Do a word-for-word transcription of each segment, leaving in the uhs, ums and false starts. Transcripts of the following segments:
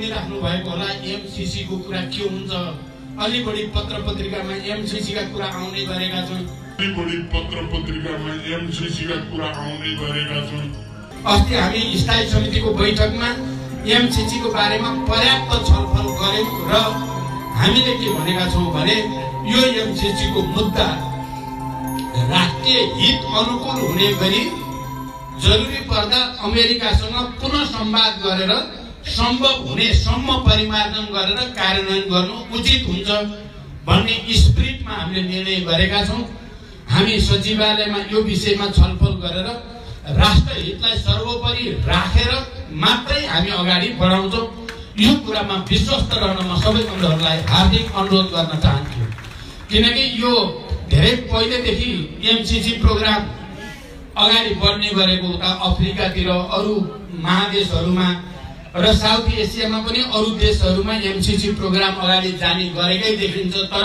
सुनिराख्नु भएको होला एमसीसी को कुरा के हुन्छ। अलि बढी पत्र पत्रिकामा एमसीसी का कुरा आउने गरेका छन्। अलि बढी पत्र पत्रिकामा एमसीसी का कुरा आउने गरेका छन्। अस्ति हामी स्थायी समितिको बैठकमा एमसीसी को बारेमा पर्याप्त छलफल गर्यौं र हामीले के भनेका छौं भने यो एमसीसी को मुद्दा राष्ट्रिय हित अनुकूल हुने गरी जरुरी पर्दा अमेरिकासँग पुनः संवाद गरेर सम्भव हुने सम्म परिमार्जन गरेर कार्यान्वयन गर्नु उचित हुन्छ भन्ने स्पिरिटमा हामीले निर्णय गरेका छौं। हामी सचिवालयमा यो विषयमा छलफल गरेर राष्ट्र हितलाई सर्वोपरि राखेर मात्रै हामी अगाडि बढाउँछौं। यो कुरामा विश्वस्त रहन म सबै बन्धुहरूलाई हार्दिक अनुरोध गर्न चाहन्छु। किनकि यो धेरै पहिलेदेखि एमसीसी प्रोग्राम अगाडि बढ्ने गरेको उता अफ्रिकातिर अरु महादेशहरुमा र साउथ एसियामा पनि अरु देशहरुमा एमसीसी प्रोग्राम अगाडि जाने गरेकै देखिन्छ। तर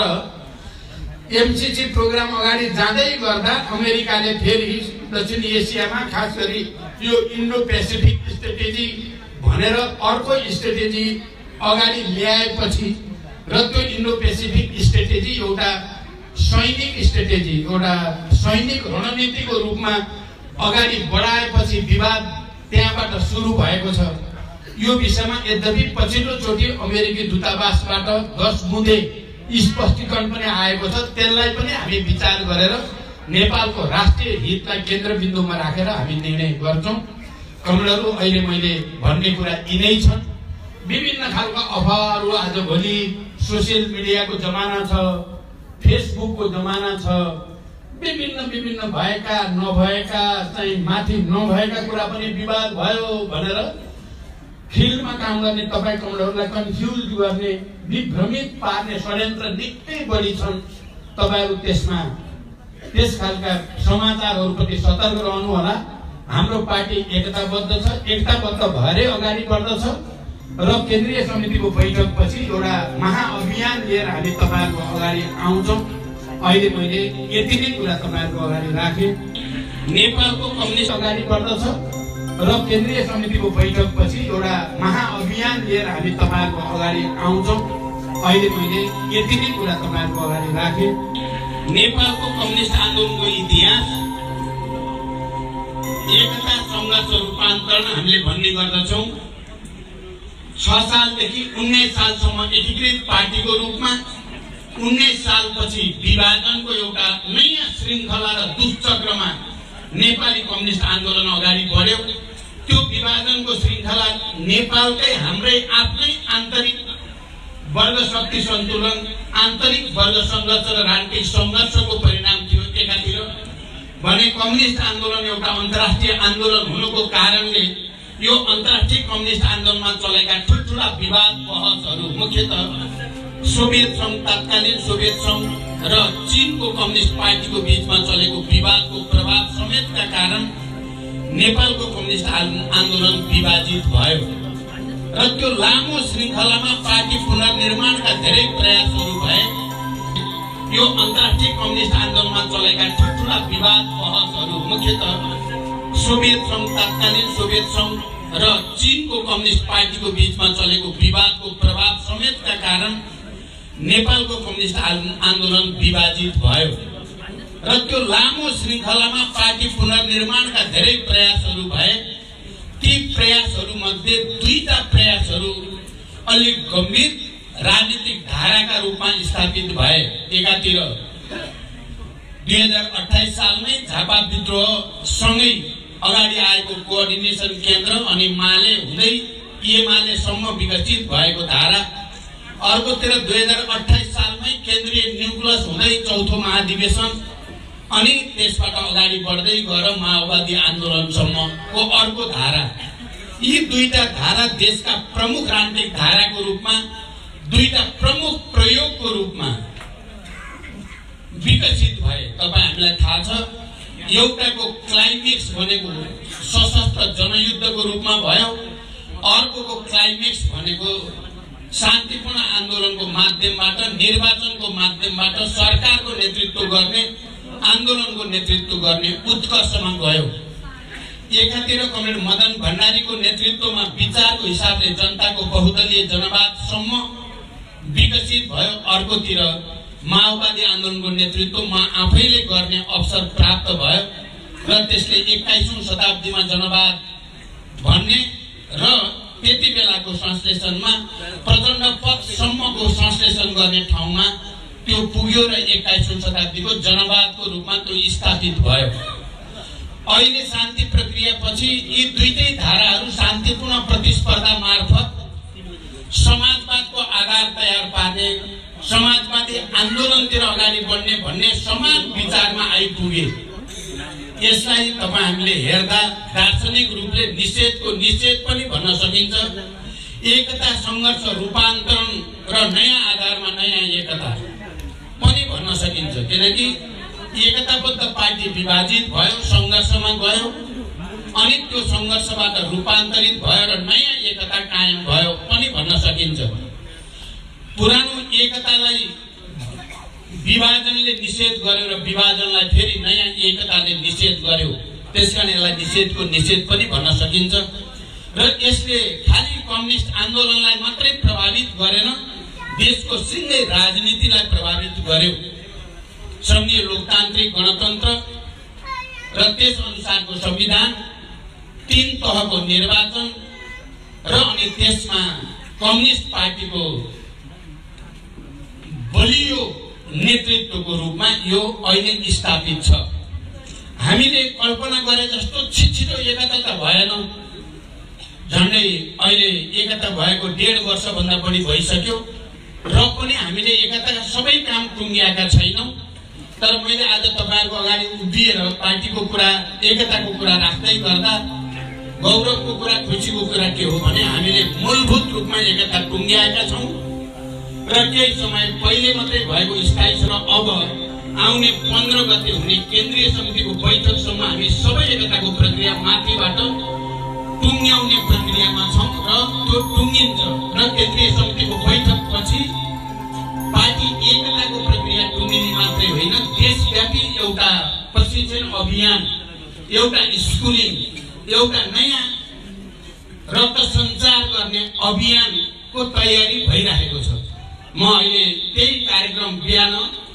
एमसीसी प्रोग्राम अगाडि जाँदै गर्दा अमेरिकाले फेरि दक्षिण एसियामा खास गरी यो इन्डो पेसिफिक स्ट्र्याटेजी भनेर अर्को स्ट्र्याटेजी अगाडि ल्याएपछि र त्यो इन्डो पेसिफिक स्ट्र्याटेजी एउटा सैनिक स्ट्र्याटेजी एउटा सैनिक रणनीतिको रूपमा अगाडि बढाएपछि विवाद त्यहाँबाट सुरु भएको छ। यो विषयमा यद्यपि पछिल्लो चोटि अमेरिकी दूतावासबाट दस बुँदे स्पष्टीकरण पनि आएको छ। त्यसलाई पनि हामी विचार गरेर नेपालको राष्ट्रिय हितलाई केन्द्रबिन्दुमा राखेर हामी निर्णय गर्छौं। कमलहरू अहिले मैले भन्ने कुरा यिनै छन्। विभिन्न खालका अफवाहहरू आजभोलि सोशल मिडियाको जमाना छ, फेसबुकको जमाना छ, विभिन्न विभिन्न भएका नभएका चाहिँ माथि नभएका कुरा पनि विवाद भयो भनेर फिल्डमा काम गर्ने तपाई कमलहरूलाई कन्फ्युज गर्ने विभ्रमित पार्ने षड्यन्त्र निकै बढी छन्। तपाईहरु त्यसमा त्यस खालका समाचारहरूप्रति सतर्क रहनु होला। हाम्रो पार्टी एकताबद्ध छ, एकताबद्ध भएरै अगाडि बढ्दछ र केन्द्रीय समितिको बैठकपछि एउटा महाअभियान लिएर हामी तपाईहरुको अगाडि आउँछौं। अहिले मैले यति नै कुरा तपाईहरुको अगाडि राखे। नेपालको कम्युनिस्ट अगाडि बढ्दछ र केन्द्रीय समितिको बैठकपछि एउटा महाअभियान लिएर हामी तपाईहरुको अगाडि आउँछौं। अहिले मैले यति नै कुरा तपाईहरुको अगाडि राखे। नेपालको कम्युनिस्ट आन्दोलनको इतिहास एकता संघर्ष रूपान्तरण हामीले भन्ने गर्दछौं। छ सालदेखि उन्नाइस सालसम्म एकीकृत पार्टीको रूपमा उन्नाइस सालपछि विभाजनको एउटा नयाँ श्रृंखला र दुश्चक्रमा नेपाली कम्युनिस्ट आन्दोलन अगाडि बढ्यो। त्यो विभाजनको श्रृंखला नेपालकै हाम्रै आफ्नै आन्तरिक वर्ग शक्ति सन्तुलन, आन्तरिक वर्ग संघर्ष र राजनीतिक संघर्षको परिणाम थियो एकातिर भने कम्युनिस्ट आन्दोलन एउटा अन्तर्राष्ट्रिय आन्दोलन हुनुको कारणले यो अन्तर्राष्ट्रिय कम्युनिस्ट आन्दोलनमा चलेका ठुल्ठुला विवाद बहसहरू मुख्यतः सोभियत संघ, तत्कालीन सोभियत संघ र चीनको कम्युनिस्ट पार्टीको बीचमा चलेको विवादको प्रभाव समेतका कारण नेपालको कम्युनिस्ट आन्दोलन विभाजित भयो र त्यो लामो श्रृंखलामा पार्टी पुनर्निर्माणका धेरै प्रयासहरू भए। यो अन्तर्राष्ट्रिय कम्युनिस्ट आन्दोलनमा चलेका ठुल्ठुला विवाद बहसहरू मुख्यतः सोभियत संघ, तत्कालीन सोभियत संघ र चीनको कम्युनिस्ट पार्टीको बीचमा चलेको विवादको प्रभाव समेतका कारण नेपालको कम्युनिस्ट आन्दोलन विभाजित भयो र त्यो लामो श्रृंखलामा पार्टी पुनर्निर्माणका धेरै प्रयासहरू भए। ती प्रयासहरू मध्ये दुईटा प्रयासहरू अलिक गम्भीर राजनीतिक धाराका रूपमा स्थापित भए। एकातिर दुई हजार अठाइस सालमै झापा विद्रोह सँगै अगाडि आएको कोअर्डिनेसन केन्द्र अनि माले हुँदै एमालेसम्म विकसित भएको धारा, अर्कोतिर दुई हजार अठाइस सालमै केन्द्रीय न्युक्लियस हुँदै चौथो महाधिवेशन अनि त्यसबाट अगाडि बढ्दै गएर माओवादी आन्दोलनसम्मको अर्को धारा। यी दुईटा धारा देशका प्रमुख राजनीतिक धाराको रूपमा, दुईटा प्रमुख प्रयोगको रूपमा विकसित भए। तपाईँ हामीलाई थाहा छ एउटाको क्लाइमेक्स भनेको सशस्त्र जनयुद्धको रूपमा भयो, अर्कोको क्लाइमेक्स भनेको शान्तिपूर्ण आन्दोलनको माध्यमबाट, निर्वाचनको माध्यमबाट सरकारको नेतृत्व गर्ने, आन्दोलनको नेतृत्व गर्ने उत्कर्षमा गयो। एकातिर कमरेड मदन भण्डारीको नेतृत्वमा विचारको हिसाबले जनताको बहुदलीय जनवादसम्म विकसित भयो, अर्कोतिर माओवादी आन्दोलनको नेतृत्वमा आफैले गर्ने अवसर प्राप्त भयो र त्यसले एक्काइसौं शताब्दीमा जनवाद भन्ने र त्यति बेलाको संश्लेषणमा प्रचण्ड पक्षसम्मको संश्लेषण गर्ने ठाउँमा त्यो पुग्यो र एक्काइसौं शताब्दीको जनवादको रूपमा त्यो स्थापित भयो। अहिले शान्ति प्रक्रियापछि यी दुईटै धाराहरू शान्तिपूर्ण प्रतिस्पर्धा मार्फत समाजवादको आधार तयार पार्ने, समाजवादी आन्दोलनतिर अगाडि बढ्ने भन्ने समान विचारमा आइपुगे। यसलाई तपाईँ हामीले हेर्दा दार्शनिक रूपले निषेधको निषेध पनि भन्न सकिन्छ, एकता सङ्घर्ष रूपान्तरण र नयाँ आधारमा नयाँ एकता पनि भन्न सकिन्छ। किनकि एकताबद्ध पार्टी विभाजित भयो, सङ्घर्षमा गयो, अनि त्यो सङ्घर्षबाट रूपान्तरित भयो र नयाँ एकता कायम भयो पनि भन्न सकिन्छ। पुरानो एकतालाई विभाजनले निषेध गर्यो र विभाजनलाई फेरि नयाँ एकताले निषेध गर्यो, त्यसकारण यसलाई निषेधको निषेध पनि भन्न सकिन्छ। र यसले खालि कम्युनिस्ट आन्दोलनलाई मात्रै प्रभावित गरेन, देशको सिङ्गै राजनीतिलाई प्रभावित गर्यो। संघीय लोकतान्त्रिक गणतन्त्र र त्यस अनुसारको संविधान, तीन तहको निर्वाचन र अनि त्यसमा कम्युनिस्ट पार्टीको बलियो नेतृत्वको रूपमा यो अहिले स्थापित छ। हामीले कल्पना गरे जस्तो छिटो एकता त भएन, झन्डै अहिले एकता भएको डेढ वर्षभन्दा बढी भइसक्यो र पनि हामीले एकताका सबै काम टुङ्ग्याएका छैनौँ। तर मैले आज तपाईँहरूको अगाडि उभिएर पार्टीको कुरा, एकताको कुरा राख्दै गर्दा गौरवको कुरा, खुसीको कुरा के हो भने हामीले मूलभूत रूपमा एकता टुङ्ग्याएका छौँ र केही समय पहिले मात्रै भएको स्थायी सभा अब आउने पन्ध्र गते हुने केन्द्रीय समितिको बैठकसम्म हामी सबै एकताको प्रक्रिया माथिबाट टुङ्ग्याउने प्रक्रियामा छौँ र त्यो टुङ्गिन्छ र केन्द्रीय समितिको बैठकपछि पार्टी एकताको प्रक्रिया टुङ्गिने मात्रै होइन, देशव्यापी एउटा प्रशिक्षण अभियान, एउटा स्कुलिङ, एउटा नयाँ रक्त सञ्चार गर्ने अभियानको तयारी भइरहेको छ। म अहिले त्यही कार्यक्रम बिहान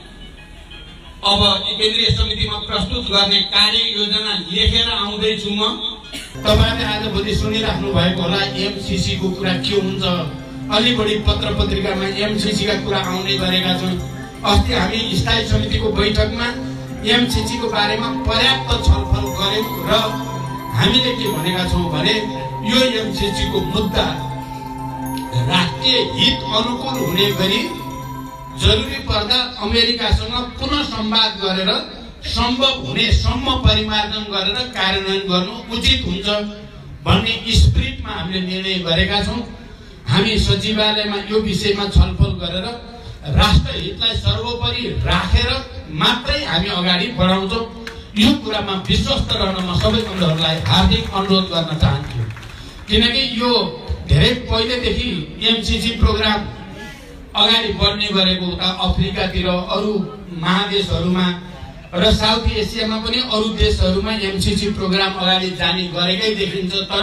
अब केन्द्रीय समितिमा प्रस्तुत गर्ने कार्य योजना लेखेर आउँदैछु। म तपाईँले आजभोलि सुनिराख्नु भएको होला एमसीसी को कुरा के हुन्छ, अलि बढी पत्र पत्रिकामा एमसीसी का कुरा आउने गरेका छन्। अस्ति हामी स्थायी समितिको बैठकमा एमसीसी को बारेमा पर्याप्त छलफल गर्यौं र हामीले के भनेका छौं भने यो एमसीसी को मुद्दा राष्ट्रिय हित अनुकूल हुने गरी जरुरी पर्दा अमेरिकासँग पुनः संवाद गरेर सम्भव हुने सम्म परिमार्जन गरेर कार्यान्वयन गर्नु उचित हुन्छ भन्ने स्पिरिटमा हामीले निर्णय गरेका छौं। हामी सचिवालयमा यो विषयमा छलफल गरेर राष्ट्र हितलाई सर्वोपरि राखेर मात्रै हामी अगाडि बढाउँछौं। यो कुरामा विश्वस्त रहन म सबै बन्धुहरूलाई हार्दिक अनुरोध गर्न चाहन्छु, किनकि यो धेरै पहिलेदेखि एमसीसी प्रोग्राम अगाडि बढ्ने गरेको उता अफ्रिकातिर, अरू महादेशहरूमा र साउथ एसियामा पनि अरू देशहरूमा एमसीसी प्रोग्राम अगाडि जाने गरेकै देखिन्छ। तर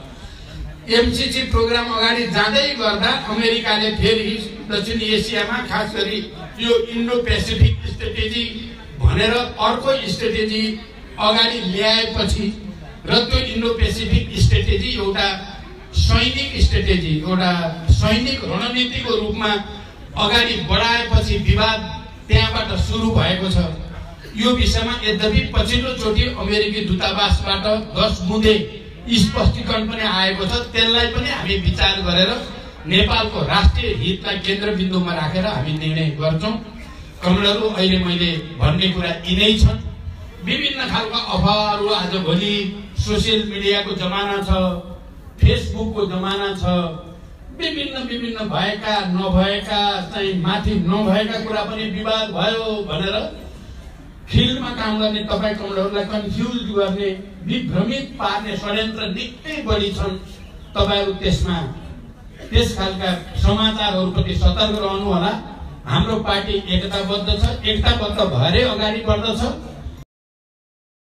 एमसीसी प्रोग्राम अगाडि जाँदै गर्दा अमेरिकाले फेरि दक्षिण एसियामा खास गरी यो इन्डो पेसिफिक स्ट्रेटेजी भनेर अर्को स्ट्रेटेजी अगाडि ल्याएपछि र त्यो इन्डो पेसिफिक स्ट्रेटेजी एउटा सैनिक स्ट्रेटेजी, एउटा सैनिक रणनीतिको रूपमा अगाडि बढाएपछि विवाद त्यहाँबाट सुरु भएको छ। यो विषयमा यद्यपि पछिल्लो चोटि अमेरिकी दूतावासबाट दस बुँदे स्पष्टीकरण पनि आएको छ, त्यसलाई पनि हामी विचार गरेर नेपालको राष्ट्रिय हितलाई केन्द्रबिन्दुमा राखेर हामी निर्णय गर्छौं। कमलहरू अहिले मैले भन्ने कुरा यिनै छन्। विभिन्न खालका अफवाहहरू आजभोलि सोसियल मिडियाको जमाना छ, फेसबुकको जमाना छ, विभिन्न विभिन्न भएका नभएका चाहिँ माथि नभएका कुरा पनि विवाद भयो भनेर फिल्डमा काम गर्ने तपाईँ कमलहरूलाई कन्फ्युज गर्ने, विभ्रमित पार्ने षड्यन्त्र निकै बढी छन्। तपाईहरु त्यसमा त्यस खालका समाचारहरूप्रति सतर्क रहनु होला। हाम्रो पार्टी एकताबद्ध छ, एकताबद्ध भएरै अगाडि बढ्दछ।